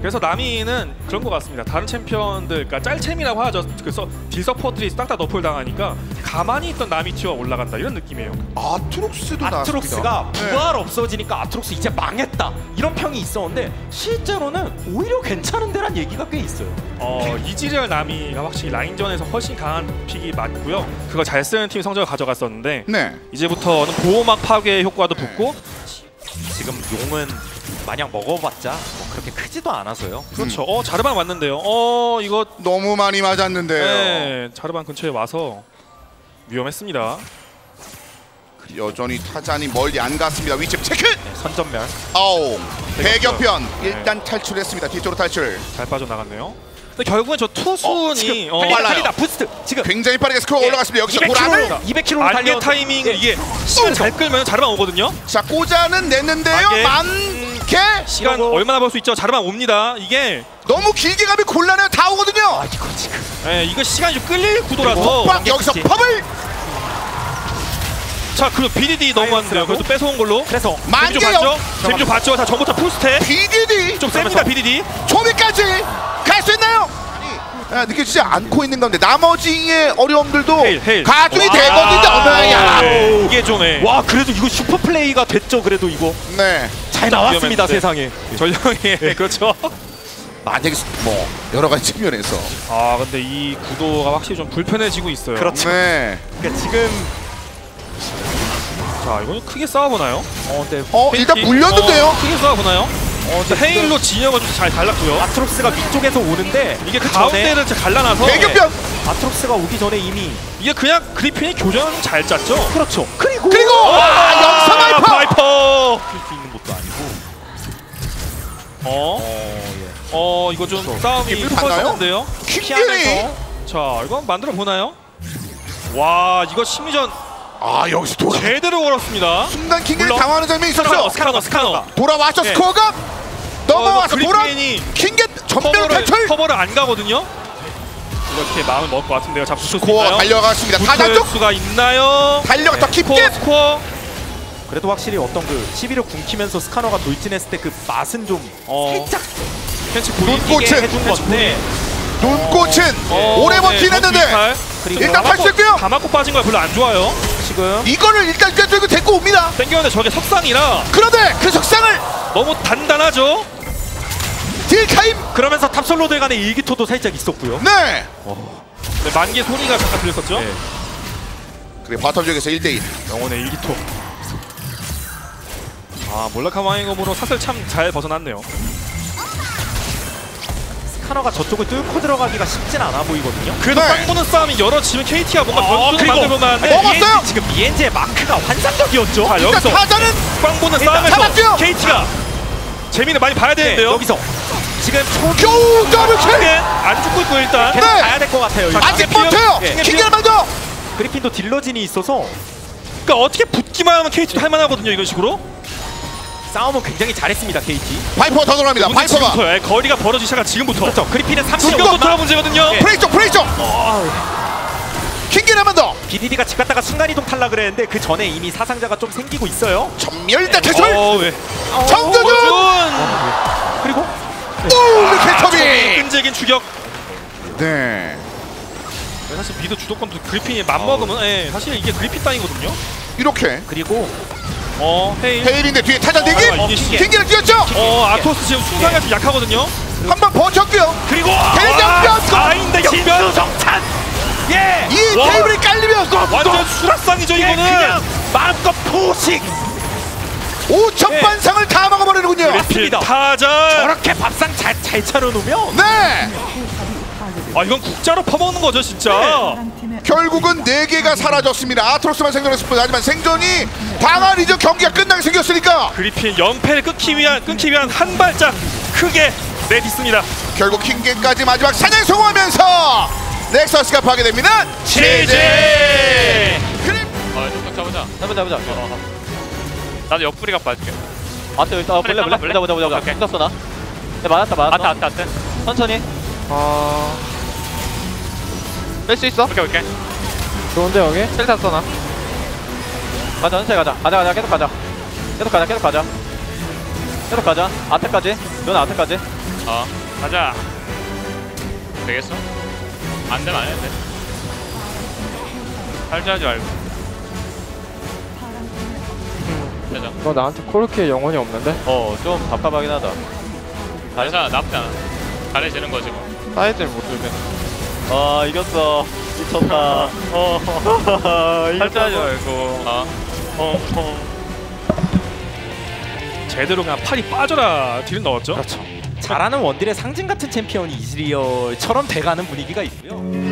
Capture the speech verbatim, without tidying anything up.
그래서 나미는 그런 것 같습니다. 다른 챔피언들, 그러니까 짤챔이라고 하죠. 그래서 딜 서포트들이 싹 다 너프를 당하니까 가만히 있던 나미 티어가 올라간다 이런 느낌이에요. 아트록스도 아트록스가 나왔습니다. 부활 없어지니까 아트록스 이제 망했다 이런 평이 있었는데 실제로는 오히려 괜찮은 데란 얘기가 꽤 있어요. 어, 이지리얼 나미가 확실히 라인전에서 훨씬 강한 픽이 맞고요. 그거 잘 쓰는 팀이 성적을 가져갔었는데 네. 이제부터는 보호막 파괴 효과도 붙고 지금 용은 마냥 먹어봤자 뭐 그렇게 크지도 않아서요. 그렇죠. 어 자르반 왔는데요. 어 이거 너무 많이 맞았는데요. 네, 자르반 근처에 와서 위험했습니다. 여전히 타잔이 멀리 안 갔습니다. 위치 체크. 네, 선전멸. 아우. 배격변 네. 일단 탈출했습니다. 뒤쪽으로 탈출. 잘 빠져나갔네요. 근데 결국엔 저 투순이 어, 어, 달리다, 빨라요. 달리다 부스트 지금 굉장히 빠르게 스코어가 예. 올라갔습니다. 여기서 이백 고란을 킬로미터 이백 킬로미터 안개 달려 타이밍 예. 이게 시간 잘 끌면 자르반 오거든요. 자 꽂아는 냈는데요. 만개. 만개 시간 이러고. 얼마나 벌 수 있죠? 자르반 옵니다. 이게 너무 길게 가면 곤란해요. 다 오거든요. 아 이거 지금 예, 이거 시간이 좀 끌릴 구도라서. 빡 여기서 그치. 펌을 자, 그 비디디 넘어왔는데요. 그래도 뺏어온 걸로. 그래서 재미 좀 만개요. 봤죠? 재미 좀 봤죠? 자, 전부터 풀스텝. 비디디 좀 셉니다, 비디디. 초비까지 갈 수 있나요? 아니, 야, 느껴지지 않고 있는 가운데 나머지의 어려움들도 헤일, 헤일. 가중이 와. 되거든요. 어머야. 네, 이게 좀 해. 와 그래도 이거 슈퍼 플레이가 됐죠. 그래도 이거 네. 잘 나왔습니다. 위험했는데. 세상에. 전령이 그렇죠. 만약에 뭐 여러 가지 측면에서 아, 근데 이 구도가 확실히 좀 불편해지고 있어요. 그렇죠. 네. 그러니까 지금 자, 이거는 크게 싸워보나요? 어 근데 어 일단 이- 물렸는데요. 어, 크게 싸워보나요? 어, 근데 헤일로 진영을 좀 잘 달랐고요. 아트록스가 위쪽에서 오는데 이게 그 가운데를 잘 갈라놔서 배격변 아트록스가 오기 전에 이미 이게 그냥 그리핀이 교전 잘 짰죠? 그렇죠. 그리고 그리고 와 영사 바이퍼. 바이퍼! 킬수 있는 것도 아니고. 어? 어 예. 어, 이거 좀 싸움이 힘을 받나요? 컸었는데요? 킹길이 피하면서 자, 이거 만들어 보나요? 와, 이거 심리전 아 여기서 돌아 제대로 걸었습니다. 순간 킹길이 물론 당황하는 장면이 있었죠. 스카너, 스카너. 돌아왔죠. 예. 스코어가 넘어와서 어, 돌아 그리핀이 킹길 전면 커버를, 탈출. 커버를 안 가거든요? 이렇게 마음을 먹을 것 같은데요. 자, 붙을 수 스코어가 있나요? 달려갔습니다. 타잔 붙을 쪽 수가 있나요? 달려가 더 깊게. 스코어, 스코어. 그래도 확실히 어떤 그 시비를 굶기면서 스카너가 돌진했을 때 그 맛은 좀 어. 살짝 펜치 보이. 눈꽃은 이게 해준 건데 눈꽃은 어, 오래 네, 버티는데 비슷할. 그리고 일단 다 맞고- 탈출했고요. 다 맞고 빠진 거야 별로 안 좋아요. 지금 이거를 일단 꿰뚫고 데리고 옵니다. 땡겼는데 저게 석상이라 그런데 그 석상을 너무 단단하죠. 딜 타임. 그러면서 탑솔로들 간의 일기토도 살짝 있었고요. 네. 네, 만개 소리가 잠깐 들렸었죠. 네. 그래 바텀 지역에서 일 대 일. 영혼의 일기토. 아, 몰라카 마잉업으로 사슬 참 잘 벗어났네요. 스카너가 저쪽을 뚫고 들어가기가 쉽진 않아 보이거든요. 그래도 네. 빵 보는 싸움이 열어지면 케이티가 뭔가 어, 변수를 그리고 만들고 아니, 나는데 먹었어요! 미엔지, 지금 미엔지의 마크가 환상적이었죠. 자, 일단 여기서 타자는 빵 보는 일단 싸움에서 잡았고요. 케이티가 재미를 많이 봐야 네, 되는데요. 여기서 지금 초 겨우 더블킬. 네, 안 죽고 있고 일단 계속 네. 가야 될 것 같아요. 자, 일단. 아직 킹길 버텨요. 예. 킹길 먼저. 그리핀도 딜러진이 있어서 그러니까 어떻게 붙기만 하면 케이티도 할만하거든요. 이런 식으로 싸움은 굉장히 잘했습니다. 케이티. 바이퍼가 더 돌아갑니다. 문제 바이퍼가 지금부터요. 예, 거리가 벌어지기 시작한 지금부터 그렇죠. 그리핀은 삼십 지금부터가 문제거든요. 예. 프레이 쪽 프레이 쪽. 킹길 한 번 더. 비디디가 집 갔다가 순간이동 탈락을 했는데 그 전에 이미 사상자가 좀 생기고 있어요. 전멸 대 탈출. 어, 왜? 정조준. 오준 그리고 오 캐터비. 끈질긴 추격. 네. 사실 미드 주도권도 그리핀이 맘먹으면 예, 사실 이게 그리핀 땅이거든요. 이렇게 그리고 어, 헤일. 헤일인데 뒤에 타잔 대기. 어, 이게 시- 킹길을 뛰었죠. 어, 아토스 지금 순간이 좀 약하거든요. 한 번 버텼고요. 그리고 대장변! 사인대 역변. 정찬. 예. 이 와. 테이블이 깔리면 완전 수락상이죠 예, 이거는. 그냥 마음껏 포식. 오천 예. 반상을 다 먹어버리는군요. 맞습니다. 타자. 저렇게 밥상 잘 잘 차려놓으면 네. 아, 이건 국자로 퍼먹는 거죠 진짜. 결국은 네 개가 사라졌습니다. 아트록스만 생존했을 뿐 하지만 생존이 방안이죠. 경기가 끝나게 생겼으니까 그리핀 연패를 끊기 위한 끊기 위한 한 발짝 크게 내딛습니다. 결국 킹게까지 마지막 사냥 성공하면서 넥서스가 파괴됩니다. 제제. 그림 어, 좀 잡으자. 잡아 잡아 잡아. 나도 옆구리가 빠질게. 아트 일단 어, 볼래 볼래 볼래? 보자 보자 보자. 오케이. 붙었어 나. 네 맞았다 맞았어. 아트, 아트, 아트. 천천히. 어. 뺄 수 있어? 오케이, 오케이. 좋은데 여기? 셀 탔어, 나. 가자 천천히 가자. 가자 가자 계속 가자. 계속 가자 계속 가자. 계속 가자. 아트까지. 누나 아트까지. 어 가자. 되겠어? 안 되면 안 해도 돼. 탈주하지 말고. 되자. 너 나한테 코르키에 영혼이 없는데? 어, 좀 답답하긴 하다. 괜찮아, 나쁘지 않아. 잘해지는 거지 뭐. 사이즈를 못 들게. 아, 이겼어. 미쳤다. 어, 탈주하지 말고. 어. 어. 어. 제대로 그냥 팔이 빠져라 딜을 넣었죠. 그렇죠. 잘하는 원딜의 상징 같은 챔피언이 이즈리얼처럼 돼가는 분위기가 있고요.